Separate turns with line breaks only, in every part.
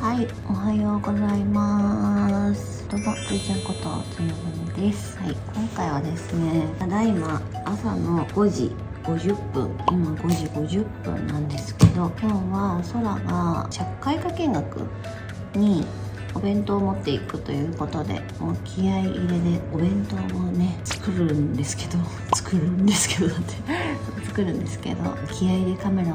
はい、おはようございます。どうも、ついちゃんことつよぶみです。はい、今回はですね、ただいま朝の5時50分、今5時50分なんですけど、今日は空が社会科見学にお弁当を持っていくということで、もう気合い入れでお弁当をね作るんですけど作るんですけど気合いでカメラを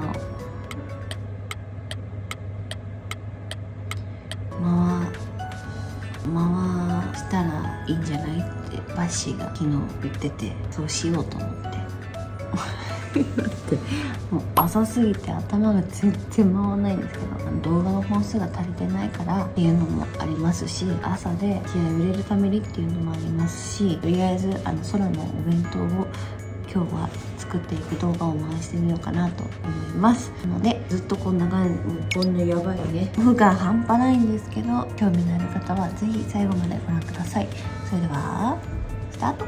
回したらいいんじゃないってバッシーが昨日言ってて、そうしようと思ってだってもう朝すぎて頭が全然回らないんですけど、動画の本数が足りてないからっていうのもありますし、朝で気合いを入れるためにっていうのもありますし、とりあえず空のお弁当を今日は作っていく動画を回してみようかなと思います。なのでずっとこんな感じ、こんなやばいね負が半端ないんですけど、興味のある方はぜひ最後までご覧ください。それではスタート。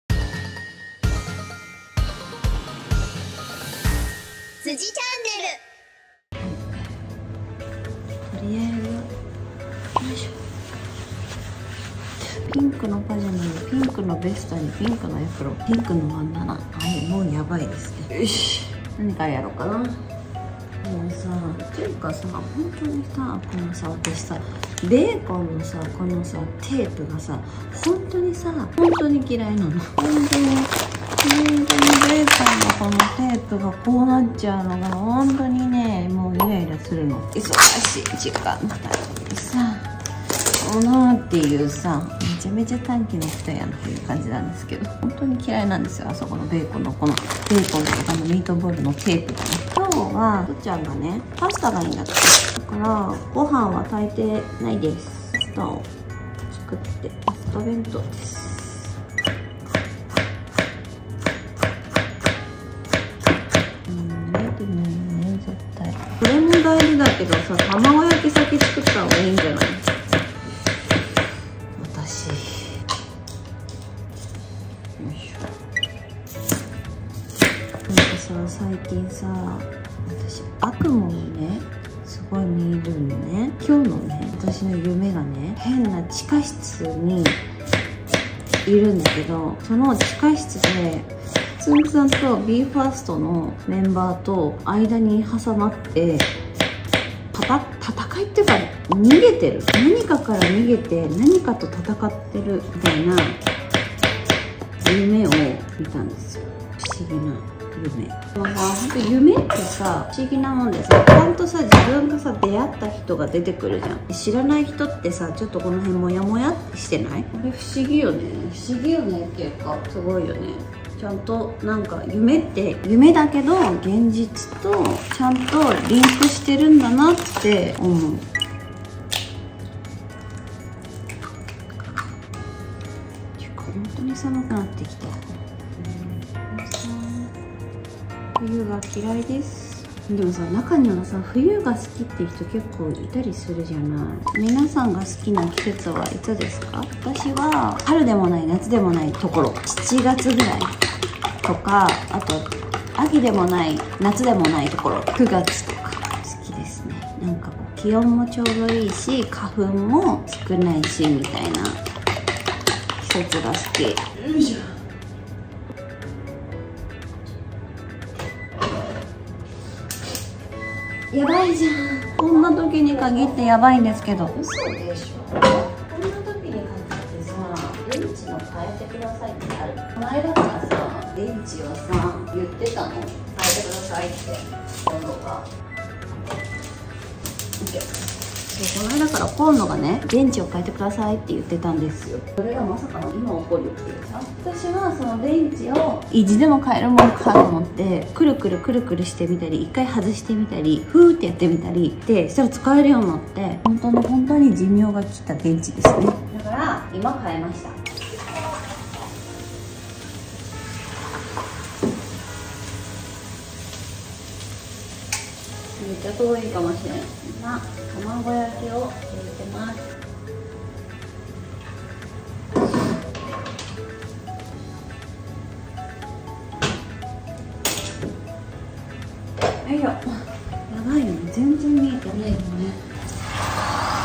辻チャン
とりあえずよいしょ、ピンクのパジャマにピンクのベストにピンクのエプロン、ピンクのバンダナ、もうやばいですね。よし、何からやろうかな。もうさ、っていうかさ、本当にさ、このさ、私さベーコンのさ、このさテープがさ、本当に嫌いなの。本当にベーコンのこのテープがこうなっちゃうのが本当にね、もうイライラするの。忙しい時間帯にさ、っていうさ、めちゃめちゃ短期の人やんっていう感じなんですけど、本当に嫌いなんですよ。あそこのベーコンのこのベーコンとかのミートボールのテープがね。今日はとっちゃんがねパスタがいいんだって、だからご飯は炊いてないです。パスタを作ってパスタ弁当です。これも大事だけどさ、卵焼き先作った方がいいんじゃない？私よいしょ。なんかさ、最近さ、私悪夢をねすごい見るのね。今日のね、私の夢がね、変な地下室にいるんだけど、その地下室でつんつんと BE:FIRST のメンバーと間に挟まって戦いっていうか逃げてる、何かから逃げて何かと戦ってるみたいな夢を見たんですよ。不思議な夢。本当夢ってさ、不思議なもんでさ、ちゃんとさ、自分がさ出会った人が出てくるじゃん。知らない人ってさ、ちょっとこの辺モヤモヤってしてない？これ不思議よね。不思議よねっていうか、すごいよね。ちゃんとなんか夢って夢だけど現実とちゃんとリンクしてるんだなって思う。本当に寒くなってきた。冬が嫌いです。でもさ、中にはさ、冬が好きっていう人結構いたりするじゃない。皆さんが好きな季節はいつですか？私は春でもない夏でもないところ、7月ぐらいとか、あと秋でもない夏でもないところ、9月とか好きですね。なんかこう気温もちょうどいいし、花粉も少ないしみたいな季節が好き。よいしょ。やばいじゃん。こんな時に限ってやばいんですけど。嘘でしょ。こんな時に限ってさ、電池の変えてくださいってある。この間からさ、電池をさ、言ってたの。変えてくださいって。今度が。そう、この間から今度がね、電池を変えてくださいって言ってたんですよ。それがまさかの今起こるっていうさ。私はその電池を意地でも変えるもんかと思って、くるくるしてみたり、一回外してみたり、ふーってやってみたりで、それを使えるようになって、本当に寿命が来た電池ですね。だから今変えました。めっちゃ遠いかもしれない。今卵焼きを入れてます。よいしょ。やばいよね、全然見えてないよね。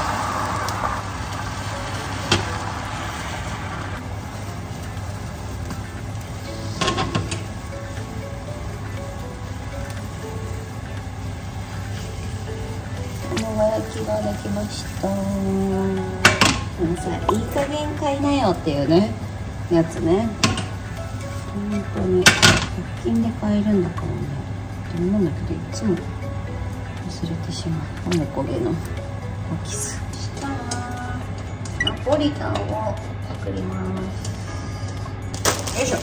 焼きができました。でもさ、いい加減買いなよっていうねやつね。本当に100均で買えるんだからねと思うんだけど、いつも忘れてしまう。おもこげのおキスしたナポリタンを作ります。よいしょ。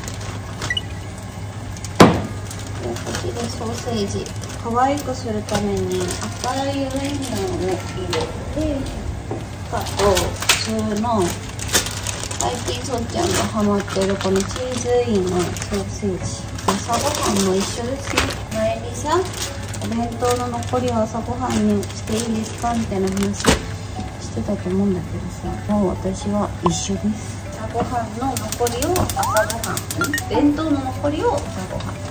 でこっちでソーセージ可愛くするために赤いウインナーを入れて、あと普通の最近そっちゃんがハマってるこのチーズインのソーセージ、朝ごはんも一緒ですね。前にさ、お弁当の残りを朝ごはんにしていいですかみたいな話してたと思うんだけどさ、もう私は一緒です。朝ごはんの残りを朝ごはん、弁当の残りを朝ごはん。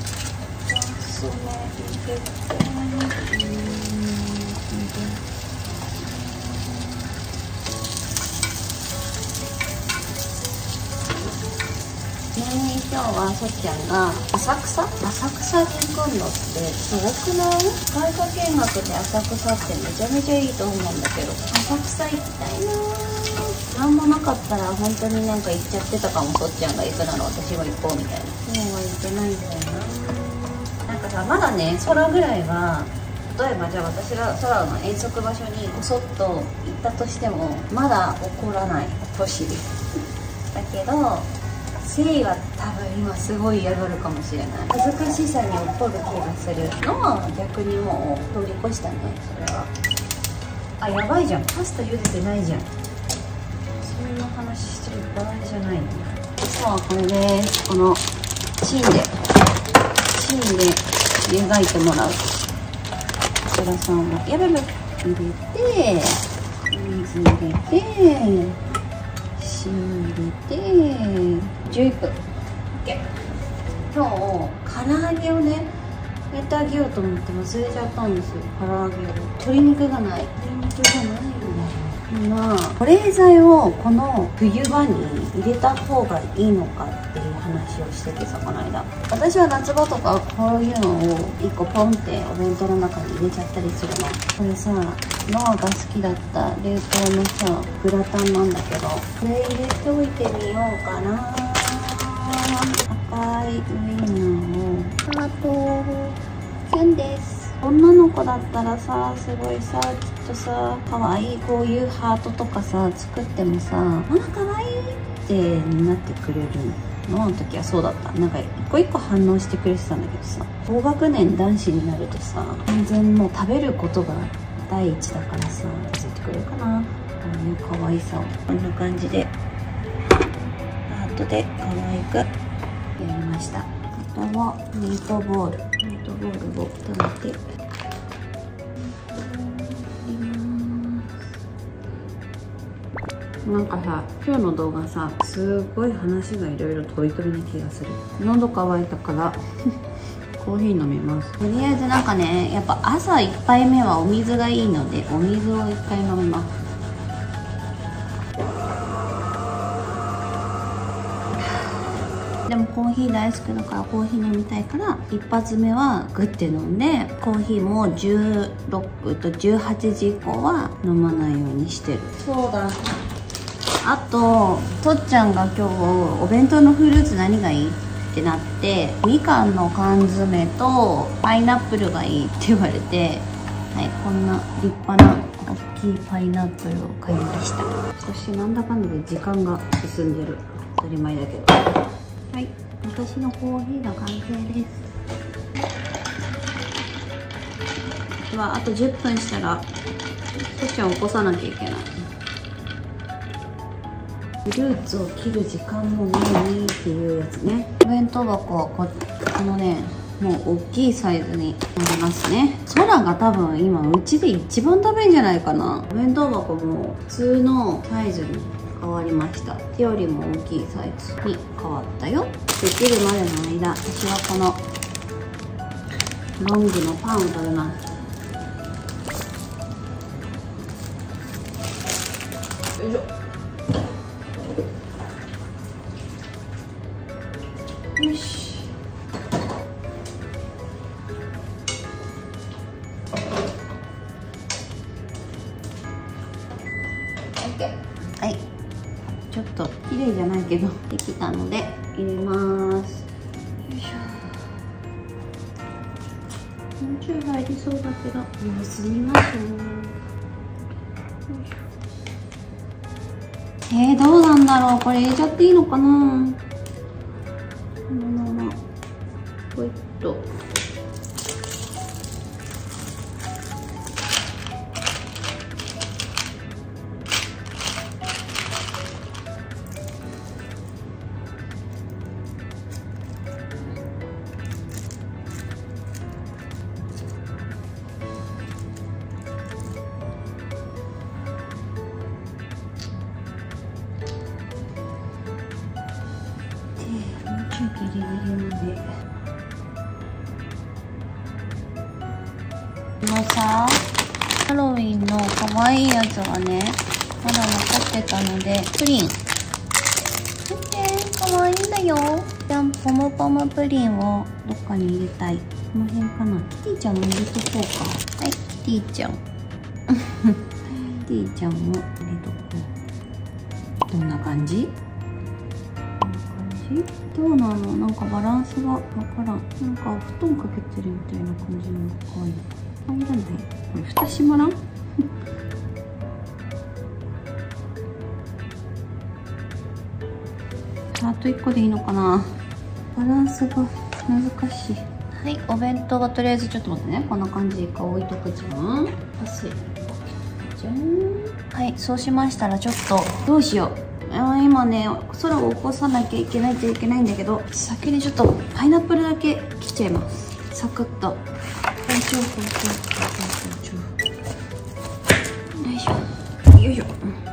今日はそっちゃんが浅草に行くんだって。すごくない？外貨見学で浅草ってめちゃめちゃいいと思うんだけど、浅草行きたいなぁ。なんもなかったら本当になんか行っちゃってたかも。そっちゃんが行くなら私も行こうみたいな。今日は行ってないんだよな。なんかさ、まだね、空ぐらいは、例えばじゃあ私が空の遠足場所にこそっと行ったとしてもまだ起こらない年ですだけど、誠意は多分今すごい嫌がるかもしれない。恥ずかしさに怒る気がするのは逆にもう通り越したね。それはあ、やばいじゃん、パスタ茹でてないじゃん。そんな話してる場合じゃないね。さあこれです。このチンで湯がいてもらう。こちらさんもやばい入れて、水入れて、塩入れて11分。 OK。 今日唐揚げをねやってあげようと思って忘れちゃったんですよ。唐揚げを、鶏肉がないんだよ。今保冷剤をこの冬場に入れた方がいいのかっていう話をしててさ、この間。私は夏場とかこういうのを1個ポンってお弁当の中に入れちゃったりするの。これさ、ノアが好きだった冷凍のさグラタンなんだけど、これ入れておいてみようかな。赤いウインナーをハートキュンです。女の子だったらさ、すごいさ、きっとさ、可愛いこういうハートとかさ作ってもさ、あ、可愛いってなってくれるの時はそうだった。なんか一個一個反応してくれてたんだけどさ、高学年男子になるとさ、完全もう食べることが第一だからさ、見せてくれるかな、こういう可愛さを。こんな感じでハートで可愛くやりました。あとはミートボールを食べてなんかさ、今日の動画さ、すごい話がいろいろ飛び飛びな気がする。喉乾いたからコーヒー飲みます。とりあえずなんかね、やっぱ朝1杯目はお水がいいので、お水を1回飲みます。でもコーヒー大好きだからコーヒー飲みたいから、一発目はグッて飲んで、コーヒーも16と18時以降は飲まないようにしてる。そうだ、あととっちゃんが今日お弁当のフルーツ何がいいってなって、みかんの缶詰とパイナップルがいいって言われて、はい、こんな立派な大きいパイナップルを買いました。そしてなんだかんだで時間が進んでる。当たり前だけど。はい、私のコーヒーが完成です。ではあと10分したらそっちゃんを起こさなきゃいけない。フルーツを切る時間もないっていうやつね。お弁当箱はこのね、もう大きいサイズになりますね。空が多分今うちで一番食べんじゃないかな。お弁当箱も普通のサイズに変わりました。手よりも大きいサイズに変わったよ。できるまでの間、私はこのロングのパンを食べます。よいしょ。よし。 OK。はい、ちょっと綺麗じゃないけどできたので入れます。よいしょ。もうちょい入りそうだけど様子見ますね。どうなんだろう。これ入れちゃっていいのかな。このままほいっと。ギリギリまで。このさ、ハロウィンの可愛いやつがね、まだ残ってたので、プリン。見て、可愛いんだよ。じゃん、ポムポムプリンをどっかに入れたい。この辺かな。キティちゃんも入れとこうか。はい、キティちゃん。キティちゃんも入れとこう。どんな感じ？どうなの？なんかバランスがわからん。なんかお布団かけてるみたいな感じの可愛い。入らない？これ蓋閉まらん？あと1個でいいのかな。バランスが難しい。はい、お弁当はとりあえずちょっと待ってね。こんな感じで置いとくじゃん。安い。じゃん。はい、そうしましたらちょっとどうしよう。今ね、空を起こさなきゃいけないんだけど、先にちょっとパイナップルだけ切っちゃいます。サクッと。よいしょ。よいしょ。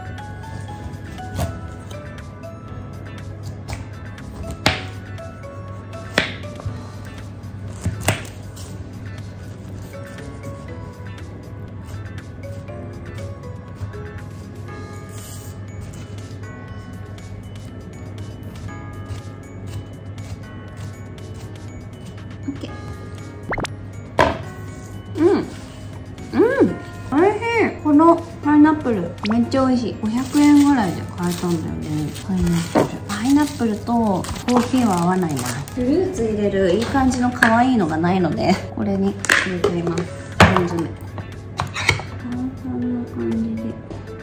おいしい。このパイナップルめっちゃ美味しい。500円ぐらいで買えたんだよね。パイナップルとコーヒーは合わないな。フルーツ入れるいい感じの可愛いのがないので、これに入れちゃいます。缶詰。こんな感じで。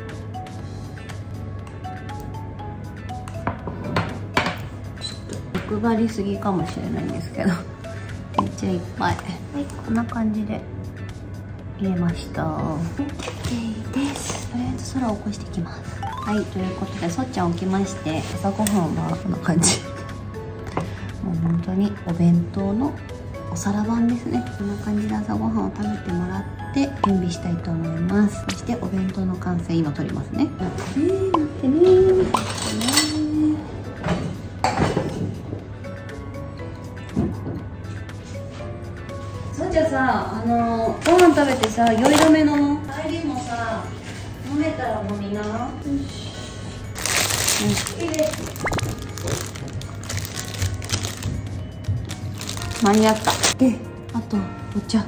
ちょっと欲張りすぎかもしれないんですけど、めっちゃいっぱい。はい、こんな感じで入れました。 OK です。とりあえず空を起こしていきます。はい、ということでそっちゃん起きまして、朝ごはんはこんな感じもう本当にお弁当のお皿番ですね。こんな感じで朝ごはんを食べてもらって準備したいと思います。そしてお弁当の完成今撮りますね。待ってね。じゃあさ、ご飯食べてさ、酔い止めの帰りもさ、飲めたら飲みな。よし。間に合った。で、あとお茶。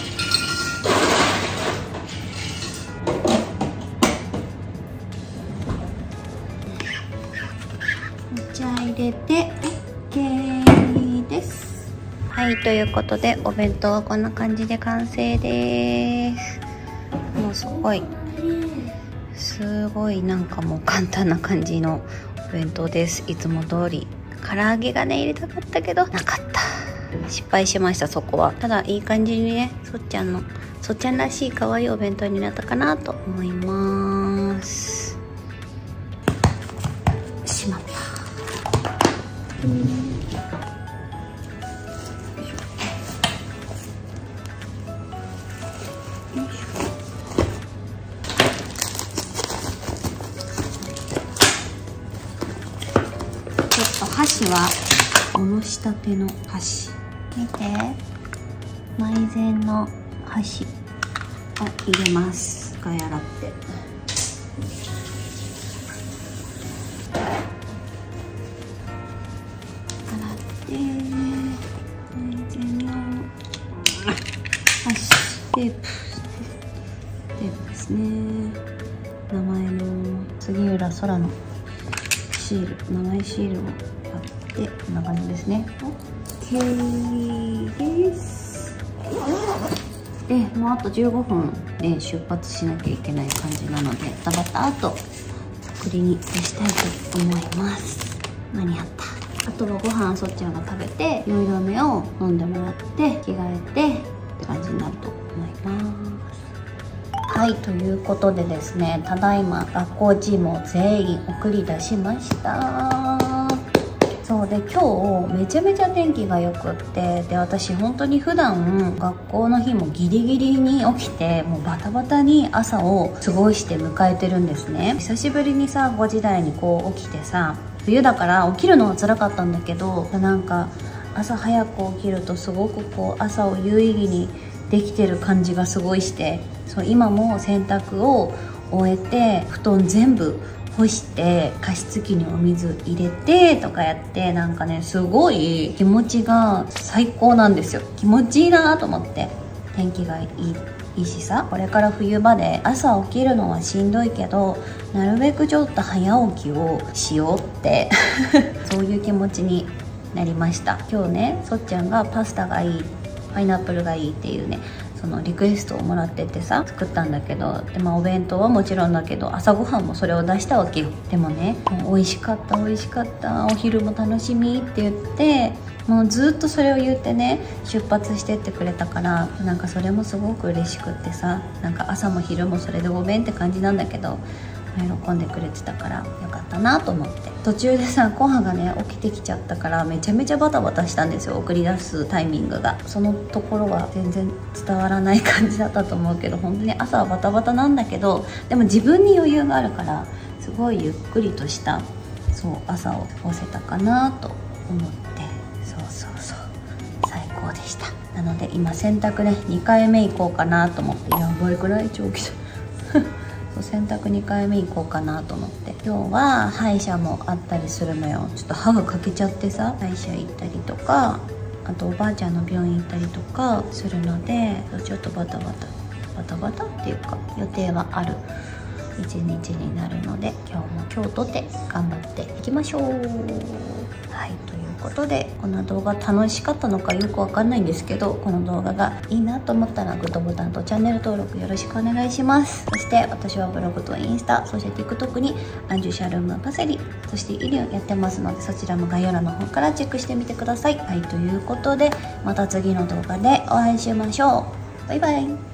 お茶入れて OK です。はい、ということでお弁当はこんな感じで完成です。もうすごいなんかもう簡単な感じのお弁当です。いつも通り唐揚げがね入れたかったけどなかった。失敗しました。そこはただいい感じにね、そっちゃんらしい可愛いお弁当になったかなと思います。しまった。箸はおろしたての箸。見て、マイゼンの箸を入れます。一回洗って。マイゼンの箸、テープですね。名前の杉浦空のシール、名前シールを貼って、こんな感じですね。OK です。で、もうあと15分で出発しなきゃいけない感じなので、バタバタと送りに出したいと思います。間に合った。あとはご飯そっちゃんが食べて、酔い止めを飲んでもらって着替えてって感じになると思います。はい、ということでですね、ただいま学校チームを全員送り出しました。そうで、今日めちゃめちゃ天気が良くって、で私本当に普段学校の日もギリギリに起きて、もうバタバタに朝を過ごして迎えてるんですね。久しぶりにさ、5時台にこう起きてさ、冬だから起きるのは辛かったんだけど、なんか朝早く起きるとすごくこう朝を有意義にできてる感じがすごいして、そう今も洗濯を終えて布団全部干して加湿器にお水入れてとかやって、なんかねすごい気持ちが最高なんですよ。気持ちいいなと思って。天気がいいしさ、これから冬場で朝起きるのはしんどいけど、なるべくちょっと早起きをしようってそういう気持ちになりました。今日ね、そっちゃんがパスタがいい、パイナップルがいいっていうね、そのリクエストをもらっててさ、作ったんだけど、でお弁当はもちろんだけど、朝ごはんもそれを出したわけよ。でもね、もう美味しかった美味しかった、お昼も楽しみって言って、もうずっとそれを言ってね、出発してってくれたから、なんかそれもすごく嬉しくってさ、なんか朝も昼もそれでごめんって感じなんだけど、喜んでくれてたからよかったなと思って。途中でさ、コハがね起きてきちゃったから、めちゃめちゃバタバタしたんですよ、送り出すタイミングが。そのところは全然伝わらない感じだったと思うけど、本当に朝はバタバタなんだけど、でも自分に余裕があるから、すごいゆっくりとしたそう朝を過ごせたかなと思って、そう最高でした。なので今洗濯ね2回目行こうかなと思って、やばいくらい長期洗濯2回目行こうかなと思って、今日は歯医者もあったりするのよ。ちょっと歯が欠けちゃってさ、歯医者行ったりとか、あとおばあちゃんの病院行ったりとかするので、ちょっとバタバタっていうか予定はある一日になるので、今日とて頑張っていきましょう。はい、ということで、この動画楽しかったのかよくわかんないんですけど、この動画がいいなと思ったらグッドボタンとチャンネル登録よろしくお願いします。そして私はブログとインスタ、そして TikTok にアンジュシャルームパセリ、そしてイリュンやってますので、そちらも概要欄の方からチェックしてみてください。はい、ということでまた次の動画でお会いしましょう。バイバイ。